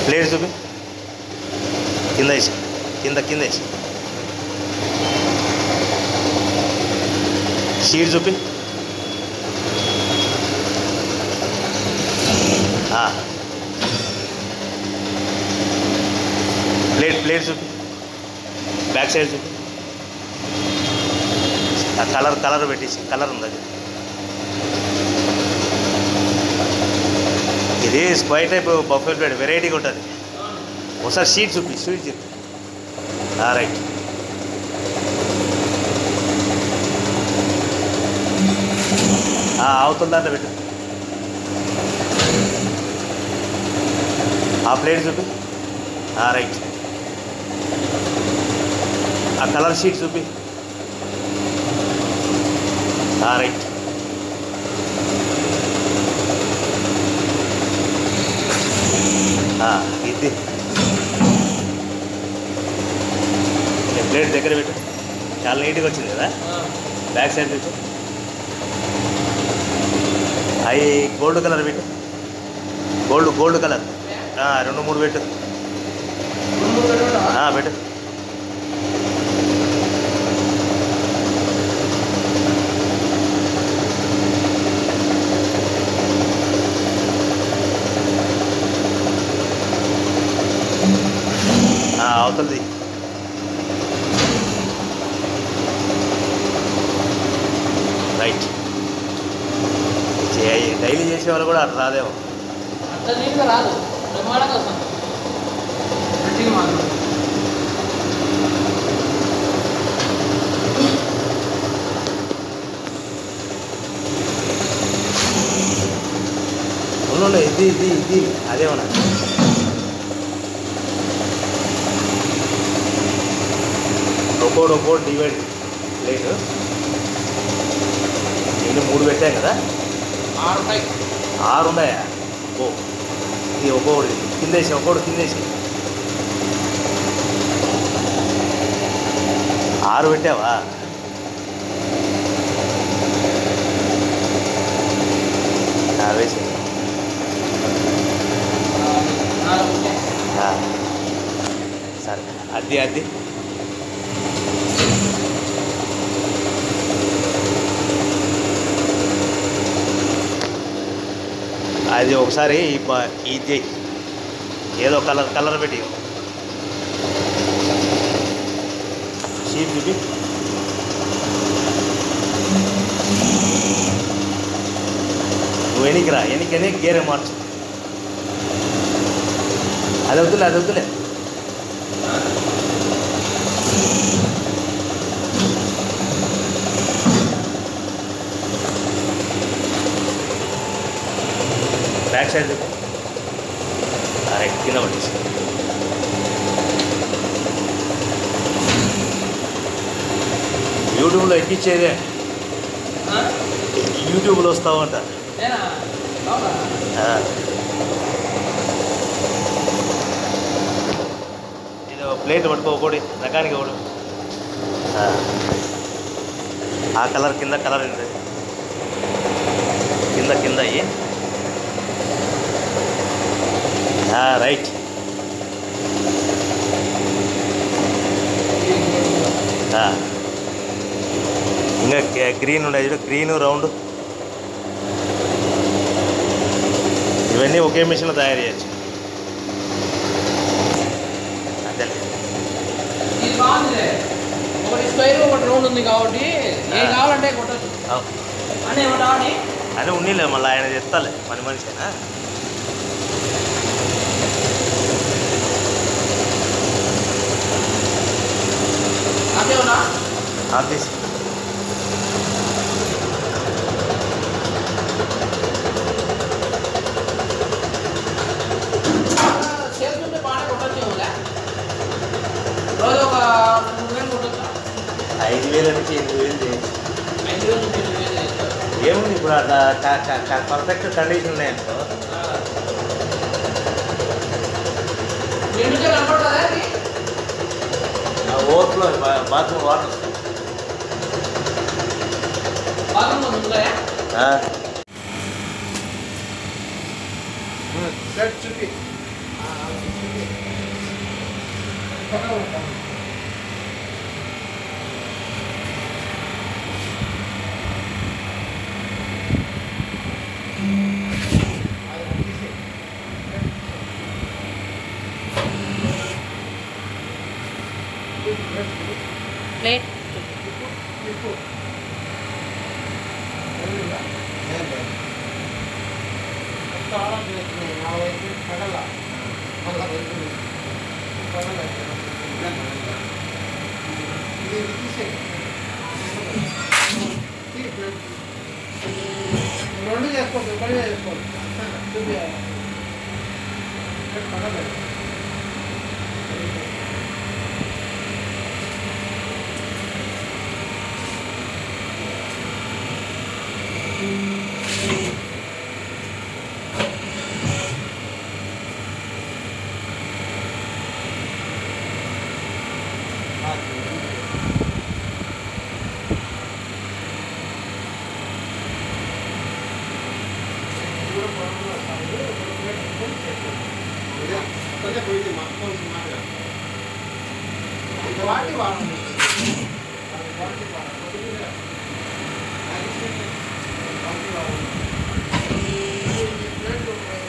Plate చూపి, కింద వేసి, కింద వేసి. షీట్ చూపి. ప్లేట్ చూపి, బ్యాక్ సైడ్ చూపి. కలర్ పెట్టేసి, కలర్ ఉంది అది. ఇది స్క్వైర్ టైప్ బఫెల్ ప్లేట్ వెరైటీగా ఉంటుంది. ఒకసారి షీట్ చూపి, రైట్. అవతల దాంట్లో పెట్టు. ఆ ప్లేట్ చూపి, రైట్. ఆ కలర్ షీట్ చూపి, రైట్. ఇది ప్లేట్ దగ్గర పెట్టు. చాలా నీట్గా వచ్చింది కదా. బ్యాక్ సైడ్ పెట్టు. అవి గోల్డ్ కలర్ పెట్టు. గోల్డ్ కలర్ 2-3 పెట్టు. పెట్టు. అవతలది రైట్. డైలీ చేసేవాళ్ళు కూడా అట్లా రాదేమో. రాదు. ఇది అదేమన్నా ఒక్కోటి డివైడ్ ప్లేట్. నేను 3 పెట్టాం కదా. 6 ఉన్నాయా? ఇది ఒక్కోటి కిందేసి, కిందేసి 6 పెట్టావా? వేసి సరే. అది అది ఒకసారి ఇది ఏదో కలర్ పెట్టి షీట్ చూపి. నువ్వు ఎనికిరా, ఎనికనే గేరే మార్చు. అది వద్దులే. బ్యాక్ సైడ్ రైట్, కింద పట్టేసి. యూట్యూబ్లో ఎక్కించేదే, యూట్యూబ్లో వస్తావంట. ఇది ప్లేట్ పట్టుకో, ఒకటి రకానికి ఒకటి. ఆ కలర్ కింద కలర్ కింద అయ్యి రైట్. ఇంకా గ్రీన్ ఉండేది చూడు, గ్రీన్ రౌండ్. ఇవన్నీ ఒకే మిషన్లో తయారు చేయొచ్చు. అంతే. ఒకటి స్క్వేర్ ఒకటి రౌండ్ ఉంది కాబట్టి ఏం కావాలంటే కొట్టచ్చు అని ఉన్నీలే. మళ్ళీ ఆయన చెప్తాలే, మనిషినా. ఆఫీస్ రోజు ఒక 3,000 కొట్టొచ్చా? 5,000 నుంచి 8,000 చేయొచ్చు. 5,000 నుంచి 8,000 చేస్తారు. ఏముంది ఇప్పుడు అట్లా పర్ఫెక్ట్ కండిషన్ ఉన్నాయనుకో. ఓవర్ఫ్లో బాత్రూమ్ వాటర్ వస్తుంది. షర్ట్ చూపి. ప్లేట్ రెండు చేసుకోవచ్చు ఒకటి చేసుకోవచ్చు చూపించాలి వాటి వాడండి వాటి వాడండి